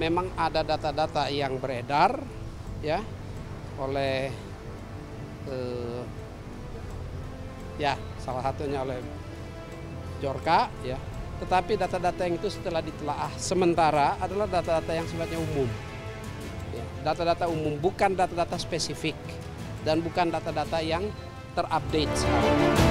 memang ada data-data yang beredar ya oleh salah satunya oleh Bjorka ya. Tetapi data-data yang itu setelah ditelaah sementara adalah data-data yang sifatnya umum. Data-data umum, bukan data-data spesifik dan bukan data-data yang terupdate sekarang.